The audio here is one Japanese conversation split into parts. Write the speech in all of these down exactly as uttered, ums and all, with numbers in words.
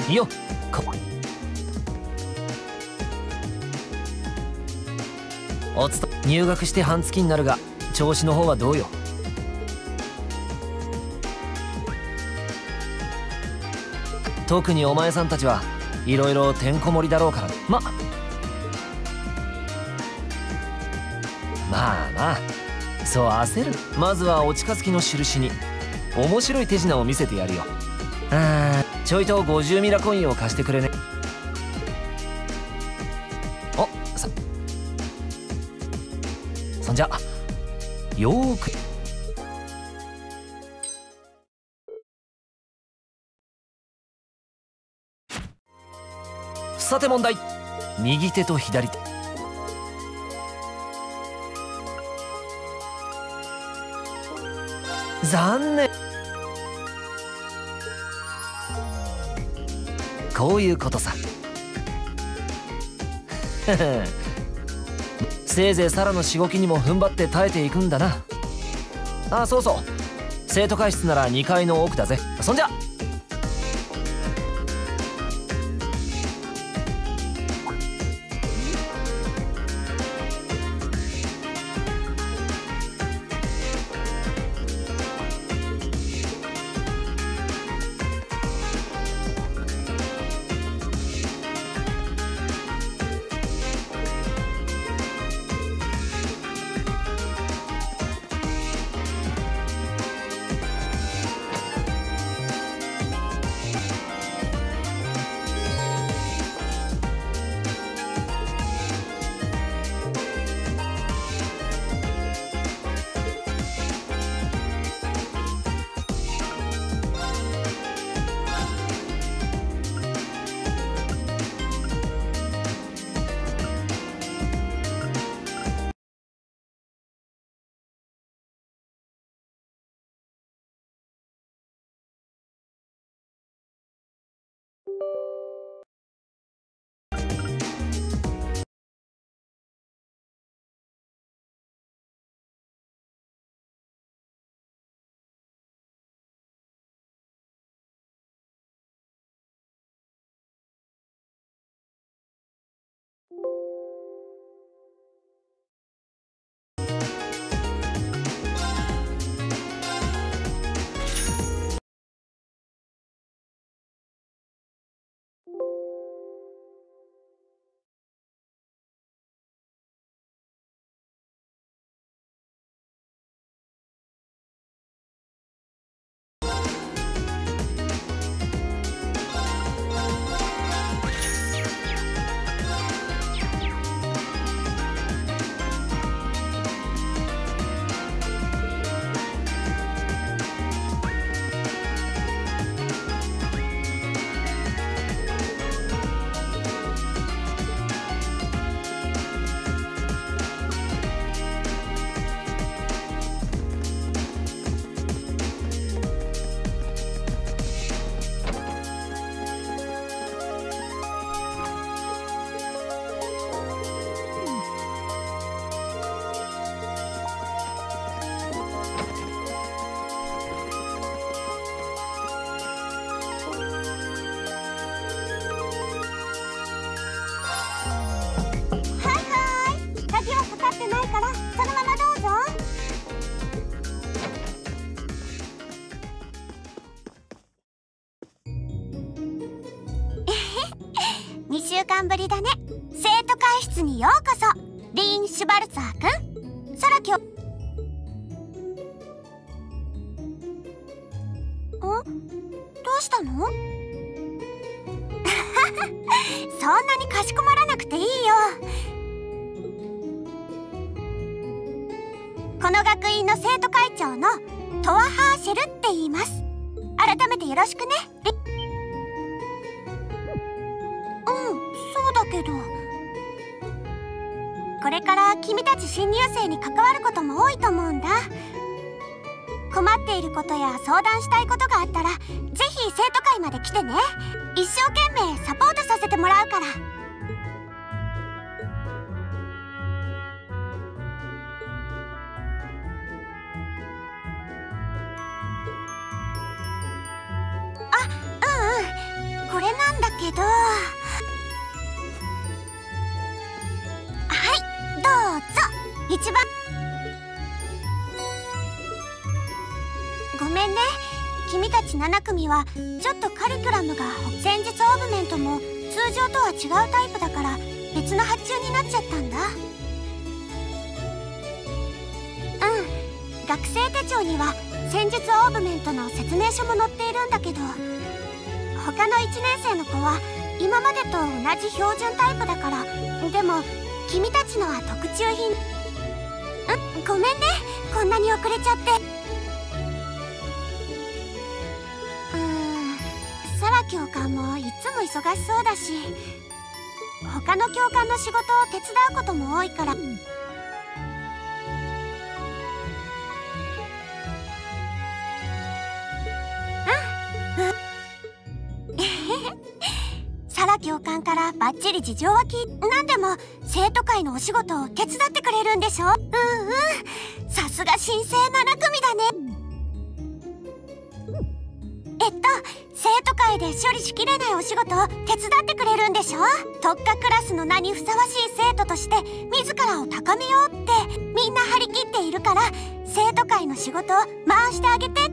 いいよ。こおつと入学して半月になるが、調子の方はどうよ。特にお前さんたちはいろいろてんこ盛りだろうから。ままあまあそう焦る。まずはお近づきの印に面白い手品を見せてやるよ。あーちょいとごじゅうミラコインを貸してくれね。おそそんじゃよーく。さて問題。右手と左手。残念。こういうことさ。せいぜいサラのしごきにも踏ん張って耐えていくんだな。あ、そうそう、生徒会室ならにかいの奥だぜ。そんじゃ。 にしゅうかんぶりだね。生徒会室にようこそ。リーン・シュバルツァーくん、サラきょん、どうしたの？そんなにかしこまらなくていいよ。この学院の生徒会長のトワ・ハーシェルって言います。改めてよろしくね。だけどこれから君たち新入生に関わることも多いと思うんだ。困っていることや相談したいことがあったらぜひ生徒会まで来てね。一生懸命サポートさせてもらうから。あ、うんうん、これなんだけど、はいどうぞ。一番ごめんね、君たちなな組はちょっとカリキュラムが戦術オーグメントも通常とは違うタイプだから別の発注になっちゃったんだ。うん、学生手帳には戦術オーグメントの説明書も載っているんだけど、他のいちねん生の子は今までと同じ標準タイプだから。でも君たちのは特注品。うん、ごめんね、こんなに遅れちゃって。うーん、サラ教官もいつも忙しそうだし、他の教官の仕事を手伝うことも多いから。サラ教官からバッチリ事情は聞い、なんでも生徒会のお仕事を手伝ってくれるんでしょ。うんうん、さすが新生なな組だね。えっと生徒会で処理しきれないお仕事を手伝ってくれるんでしょ。特化クラスの名にふさわしい生徒として自らを高めようってみんな張り切っているから、生徒会の仕事を回してあげてって。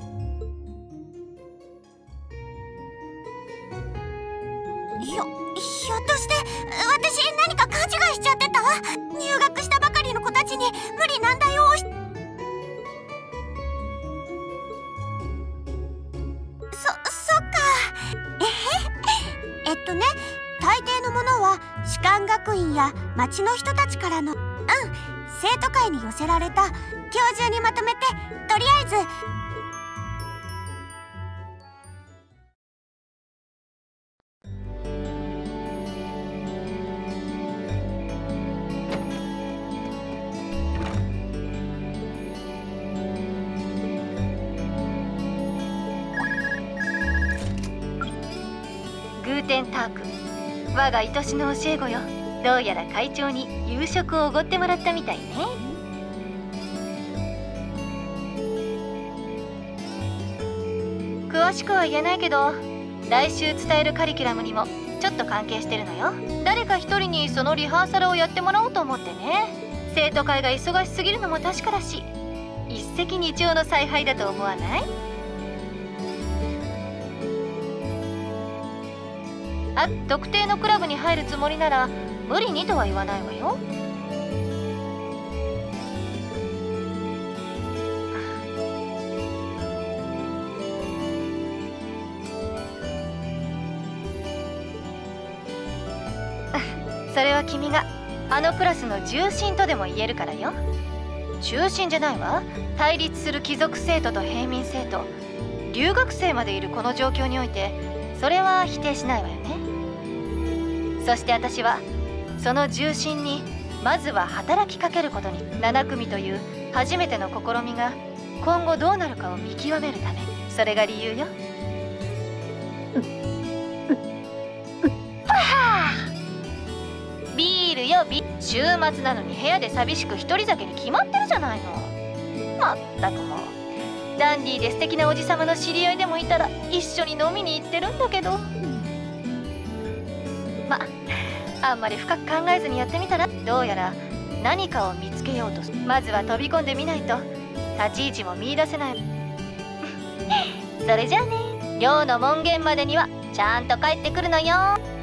ひょ、ひょっとして私何か勘違いしちゃってた？入学したばかりの子たちに無理難題を押し…そ、そっか。えへ、えっとね、大抵のものは士官学院や町の人たちからの、うん、生徒会に寄せられた今日中にまとめて、とりあえずグーテンターク、我が愛しの教え子よ。どうやら会長に夕食をおごってもらったみたいね。詳しくは言えないけど、来週伝えるカリキュラムにもちょっと関係してるのよ。誰か一人にそのリハーサルをやってもらおうと思ってね。生徒会が忙しすぎるのも確かだし、一石二鳥の采配だと思わない？あ、特定のクラブに入るつもりなら無理にとは言わないわよ。それは君があのクラスの重心とでも言えるからよ。中心じゃないわ。対立する貴族生徒と平民生徒、留学生までいるこの状況において、それは否定しないわよね。そして私はその重心にまずは働きかけることに、なな組という初めての試みが今後どうなるかを見極めるため、それが理由よ。ビールよビ週末なのに部屋で寂しく一人酒に決まってるじゃないの。まったくもう、ダンディーで素敵なおじさまの知り合いでもいたら一緒に飲みに行ってるんだけど、まあんまり深く考えずにやってみたら。どうやら何かを見つけようとする。まずは飛び込んでみないと立ち位置も見出せない。それじゃあね、寮の門限までにはちゃんと帰ってくるのよ。